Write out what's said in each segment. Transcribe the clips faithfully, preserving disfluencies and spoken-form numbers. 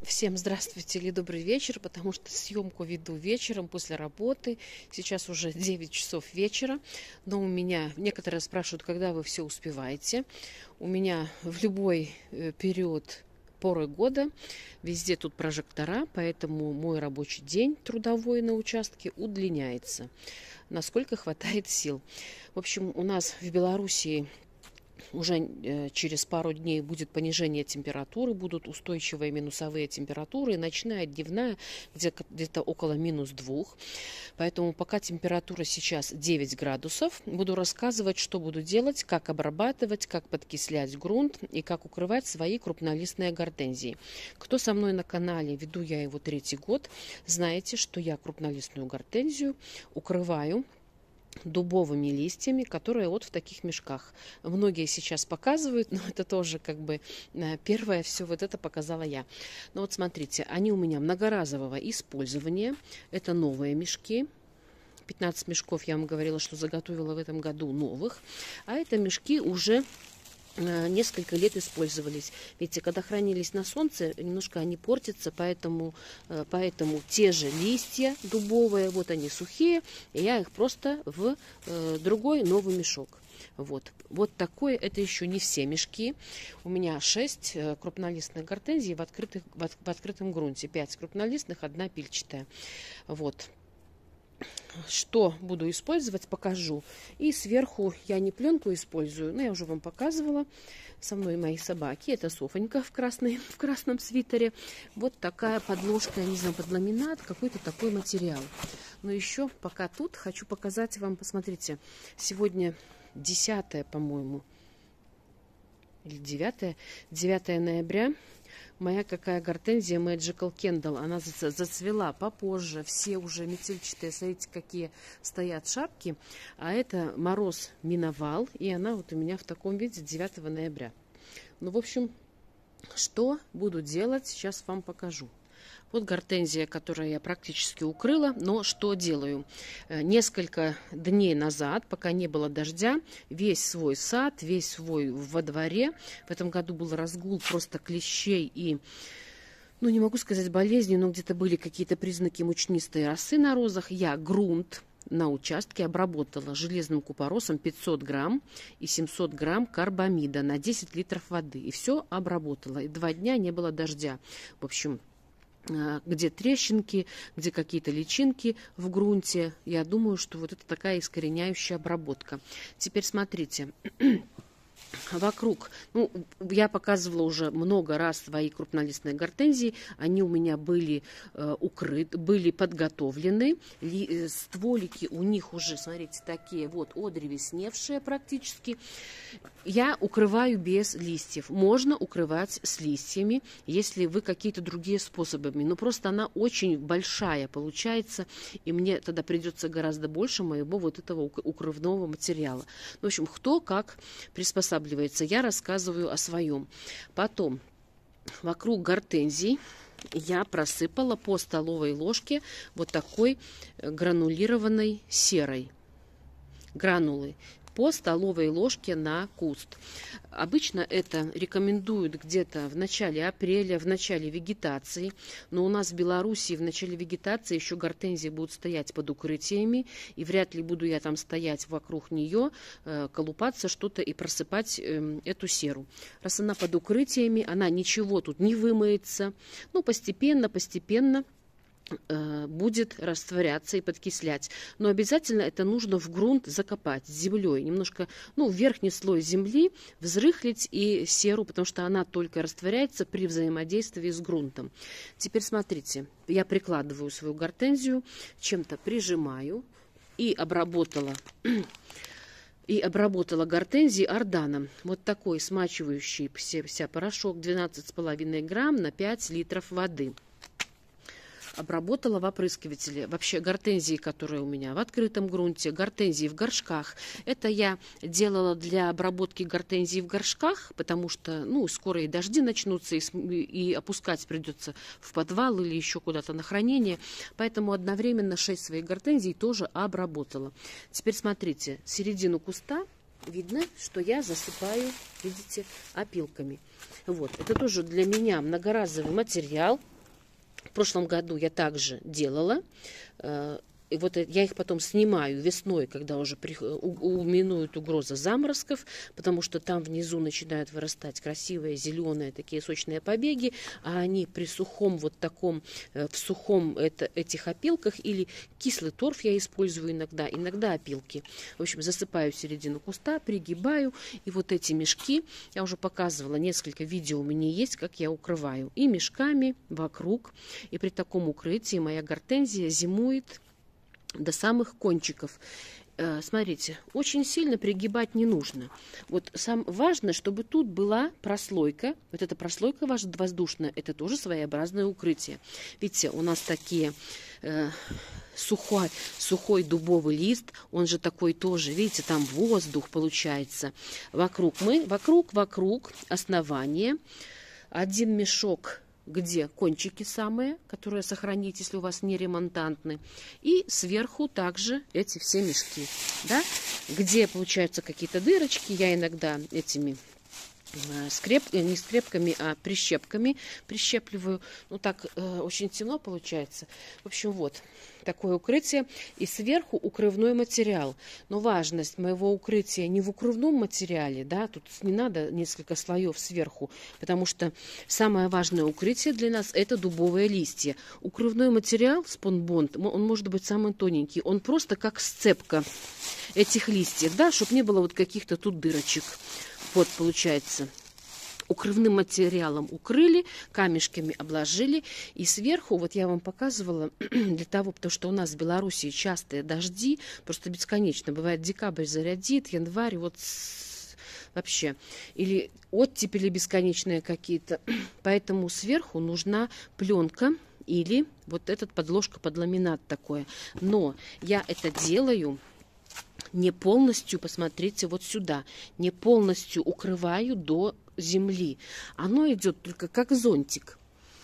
Всем здравствуйте или добрый вечер, потому что съемку веду вечером после работы. Сейчас уже девять часов вечера, но у меня некоторые спрашивают, когда вы все успеваете. У меня в любой период поры года везде тут прожектора, поэтому мой рабочий день трудовой на участке удлиняется, насколько хватает сил. В общем, у нас в Белоруссии уже через пару дней будет понижение температуры, будут устойчивые минусовые температуры, ночная, дневная где-то около минус двух. Поэтому пока температура сейчас девять градусов, буду рассказывать, что буду делать, как обрабатывать, как подкислять грунт и как укрывать свои крупнолистные гортензии. Кто со мной на канале, веду я его третий год, знаете, что я крупнолистную гортензию укрываю дубовыми листьями, которые вот в таких мешках. Многие сейчас показывают, но это тоже как бы первое, все вот это показала я. Но вот смотрите, они у меня многоразового использования. Это новые мешки. пятнадцать мешков я вам говорила, что заготовила в этом году новых. А это мешки уже несколько лет использовались. Видите, когда хранились на солнце, немножко они портятся, поэтому, поэтому те же листья дубовые, вот они сухие, и я их просто в э, другой новый мешок. Вот. Вот такое, это еще не все мешки. У меня шесть крупнолистных гортензий в, открытых, в, в открытом грунте. пять крупнолистных, одна пильчатая. Вот. Что буду использовать, покажу. И сверху я не пленку использую, но я уже вам показывала. Со мной мои собаки. Это Софонька в, красной, в красном свитере. Вот такая подложка, я не знаю, под ламинат, какой-то такой материал. Но еще пока тут хочу показать вам, посмотрите, сегодня десятое, по-моему, или девятое, девятое ноября. Моя какая гортензия Magical Candle, она зацвела попозже, все уже метельчатые, смотрите, какие стоят шапки, а это мороз миновал, и она вот у меня в таком виде девятого ноября. Ну, в общем, что буду делать, сейчас вам покажу. Вот гортензия, которую я практически укрыла, но что делаю? Несколько дней назад, пока не было дождя, весь свой сад, весь свой во дворе, в этом году был разгул просто клещей и, ну не могу сказать болезни, но где-то были какие-то признаки мучнистой росы на розах, я грунт на участке обработала железным купоросом пятьсот грамм и семьсот грамм карбамида на десять литров воды. И все обработала. И два дня не было дождя. В общем, где трещинки, где какие-то личинки в грунте. Я думаю, что вот это такая искореняющая обработка. Теперь смотрите. Вокруг, ну, я показывала уже много раз свои крупнолистные гортензии, они у меня были э, укрыты, были подготовлены, Ли, э, стволики у них уже, смотрите, такие вот одревесневшие практически. Я укрываю без листьев, можно укрывать с листьями, если вы какие-то другие способами, но просто она очень большая получается, и мне тогда придется гораздо больше моего вот этого укрывного материала. В общем, кто как приспосабливается. Я рассказываю о своем. Потом вокруг гортензий я просыпала по столовой ложке вот такой гранулированной серой гранулы по столовой ложке на куст. Обычно это рекомендуют где-то в начале апреля, в начале вегетации, но у нас в Беларуси в начале вегетации еще гортензии будут стоять под укрытиями, и вряд ли буду я там стоять вокруг нее, э, колупаться что-то и просыпать э, эту серу. Раз она под укрытиями, она ничего тут не вымоется, ну постепенно, постепенно будет растворяться и подкислять. Но обязательно это нужно в грунт закопать с землей. Немножко, ну, верхний слой земли взрыхлить и серу, потому что она только растворяется при взаимодействии с грунтом. Теперь смотрите, я прикладываю свою гортензию, чем-то прижимаю и обработала... И обработала гортензии орданом. Вот такой смачивающий вся порошок, двенадцать с половиной грамм на пять литров воды. Обработала в опрыскивателе. Вообще гортензии, которые у меня в открытом грунте, гортензии в горшках. Это я делала для обработки гортензий в горшках, потому что, ну, скоро и дожди начнутся, и, и опускать придется в подвал или еще куда-то на хранение. Поэтому одновременно шесть своих гортензий тоже обработала. Теперь смотрите, середину куста видно, что я засыпаю, видите, опилками. Вот, это тоже для меня многоразовый материал. В прошлом году я также делала. И вот я их потом снимаю весной, когда уже минует угроза заморозков, потому что там внизу начинают вырастать красивые зеленые такие сочные побеги, а они при сухом вот таком, в сухом это, этих опилках, или кислый торф я использую иногда, иногда опилки. В общем, засыпаю середину куста, пригибаю, и вот эти мешки, я уже показывала, несколько видео у меня есть, как я укрываю. И мешками вокруг, и при таком укрытии моя гортензия зимует до самых кончиков. Смотрите, очень сильно пригибать не нужно. Вот сам важно, чтобы тут была прослойка. Вот эта прослойка воздушная, это тоже своеобразное укрытие. Видите, у нас такие э, сухой, сухой дубовый лист, он же такой тоже, видите, там воздух получается. Вокруг мы, вокруг, вокруг основания. Один мешок, где кончики самые, которые сохранить, если у вас не ремонтантны. И сверху также эти все мешки, да, где получаются какие-то дырочки. Я иногда этими скреп, не скрепками, а прищепками прищепливаю. Ну так э, очень темно получается. В общем, вот такое укрытие. И сверху укрывной материал. Но важность моего укрытия не в укрывном материале, да, тут не надо несколько слоев сверху, потому что самое важное укрытие для нас это дубовые листья. Укрывной материал спонбонд, он может быть самый тоненький, он просто как сцепка этих листьев, да, чтобы не было вот каких-то тут дырочек. Вот получается, укрывным материалом укрыли, камешками обложили, и сверху, вот я вам показывала, для того, потому что у нас в Беларуси частые дожди, просто бесконечно, бывает декабрь зарядит, январь, вот вообще, или оттепели бесконечные какие-то, поэтому сверху нужна пленка или вот этот подложка под ламинат такое, но я это делаю не полностью, посмотрите вот сюда, не полностью укрываю до земли. Оно идет только как зонтик.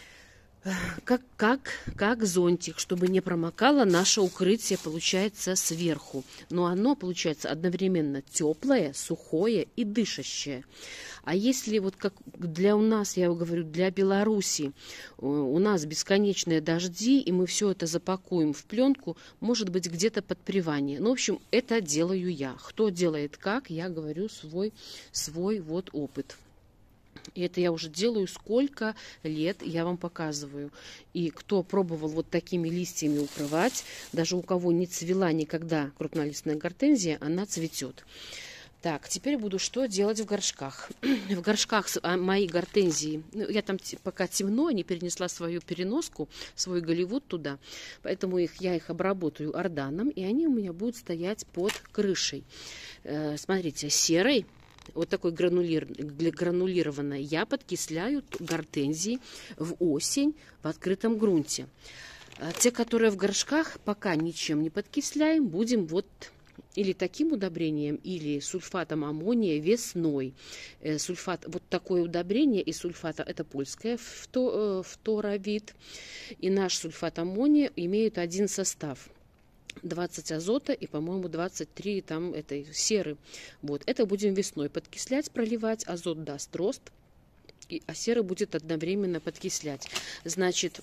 Как, как, как зонтик, чтобы не промокало наше укрытие, получается, сверху. Но оно, получается, одновременно теплое, сухое и дышащее. А если вот как для у нас, я говорю, для Беларуси, у нас бесконечные дожди, и мы все это запакуем в пленку, может быть, где-то подпривание. Ну, в общем, это делаю я. Кто делает как, я говорю свой, свой вот опыт. И это я уже делаю сколько лет, я вам показываю. И кто пробовал вот такими листьями укрывать, даже у кого не цвела никогда крупнолистная гортензия, она цветет. Так, теперь буду что делать в горшках. В горшках мои гортензии, ну, я там пока темно, не перенесла свою переноску, свой Голливуд туда, поэтому их, я их обработаю орданом, и они у меня будут стоять под крышей. Э, смотрите, серой, вот такой гранулир, гранулированной, я подкисляю гортензии в осень в открытом грунте. А те, которые в горшках, пока ничем не подкисляем, будем вот или таким удобрением, или сульфатом аммония весной. Э, сульфат, вот такое удобрение из сульфата, это польское фто, э, фторовид, и наш сульфат аммония имеют один состав. двадцать азота и, по-моему, двадцать три там этой серы. Вот. Это будем весной подкислять, проливать. Азот даст рост, и, а сера будет одновременно подкислять. Значит,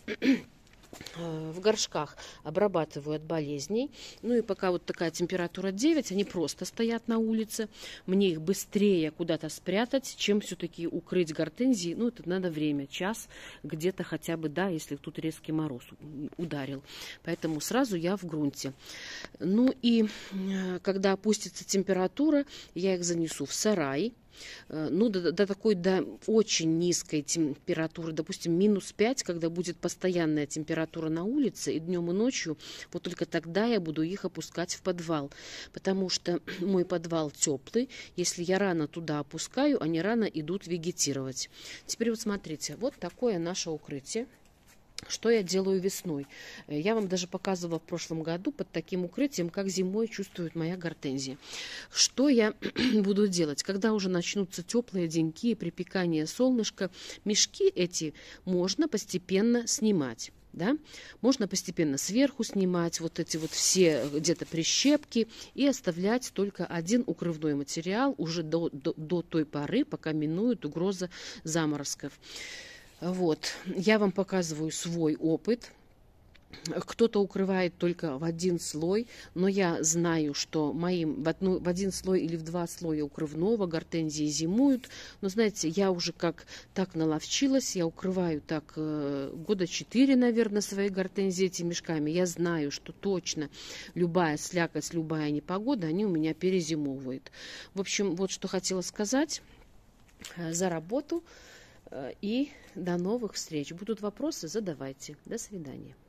в горшках обрабатываю от болезней. Ну и пока вот такая температура девять, они просто стоят на улице. Мне их быстрее куда-то спрятать, чем все-таки укрыть гортензии. Ну, это надо время, час где-то хотя бы, да, если тут резкий мороз ударил. Поэтому сразу я в грунте. Ну и когда опустится температура, я их занесу в сарай. Ну, до, до такой, до очень низкой температуры, допустим, минус пять, когда будет постоянная температура на улице и днем, и ночью, вот только тогда я буду их опускать в подвал, потому что мой подвал теплый, если я рано туда опускаю, они рано идут вегетировать. Теперь вот смотрите, вот такое наше укрытие. Что я делаю весной? Я вам даже показывала в прошлом году под таким укрытием, как зимой чувствует моя гортензия. Что я буду делать? Когда уже начнутся теплые деньки и припекание солнышка, мешки эти можно постепенно снимать. Да? Можно постепенно сверху снимать вот эти вот все где-то прищепки и оставлять только один укрывной материал уже до, до, до той поры, пока минует угроза заморозков. Вот, я вам показываю свой опыт. Кто-то укрывает только в один слой, но я знаю, что моим в, одну, в один слой или в два слоя укрывного гортензии зимуют. Но знаете, я уже как так наловчилась, я укрываю так э, года четыре, наверное, свои гортензии этими мешками. Я знаю, что точно любая слякоть, любая непогода, они у меня перезимовывают. В общем, вот что хотела сказать за работу. И до новых встреч. Будут вопросы, задавайте. До свидания.